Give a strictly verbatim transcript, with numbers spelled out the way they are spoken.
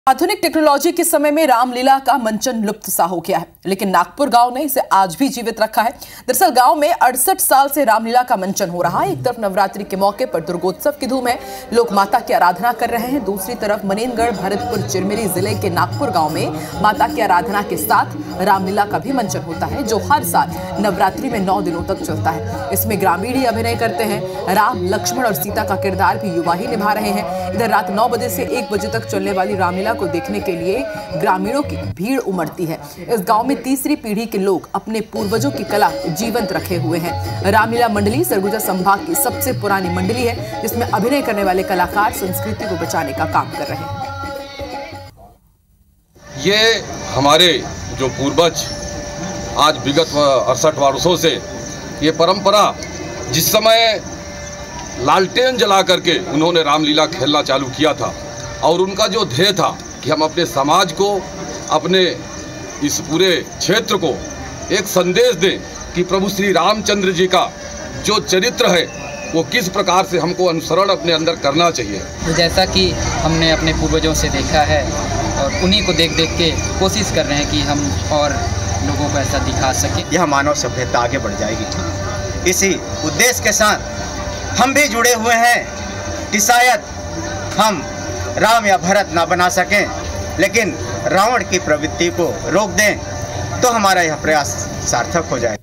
आधुनिक टेक्नोलॉजी के समय में रामलीला का मंचन लुप्त सा हो गया है, लेकिन नागपुर गांव ने इसे आज भी जीवित रखा है। दरअसल गांव में अड़सठ साल से रामलीला का मंचन हो रहा है। एक तरफ नवरात्रि के मौके पर दुर्गोत्सव की धूम है, लोग माता की आराधना कर रहे हैं। दूसरी तरफ मनेनगढ़ भरतपुर चिरमिरी जिले के नागपुर गाँव में माता की आराधना के साथ रामलीला का भी मंचन होता है, जो हर साल नवरात्रि में नौ दिनों तक चलता है। इसमें ग्रामीण ही अभिनय करते हैं। राम, लक्ष्मण और सीता का किरदार भी युवा ही निभा रहे हैं। इधर रात नौ बजे से एक बजे तक चलने वाली रामलीला को देखने के लिए ग्रामीणों की भीड़ उमड़ती है। इस गांव में तीसरी पीढ़ी के लोग अपने पूर्वजों की कला जीवंत रखे हुए हैं। रामलीला मंडली सरगुजा संभाग की सबसे पुरानी मंडली है, जिसमें अभिनय करने वाले कलाकार संस्कृति को बचाने का काम कर रहे हैं। ये हमारे जो पूर्वज आज विगत अड़सठ वर्षों से ये परंपरा, जिस समय लालटेन जला करके उन्होंने रामलीला खेलना चालू किया था और उनका जो ध्येय था कि हम अपने समाज को, अपने इस पूरे क्षेत्र को एक संदेश दें कि प्रभु श्री रामचंद्र जी का जो चरित्र है वो किस प्रकार से हमको अनुसरण अपने अंदर करना चाहिए। जैसा कि हमने अपने पूर्वजों से देखा है और उन्हीं को देख देख के कोशिश कर रहे हैं कि हम और लोगों को ऐसा दिखा सकें। यह मानव सभ्यता आगे बढ़ जाएगी। इसी उद्देश्य के साथ हम भी जुड़े हुए हैं कि शायद हम राम या भरत ना बना सकें, लेकिन रावण की प्रवृत्ति को रोक दें तो हमारा यह प्रयास सार्थक हो जाए।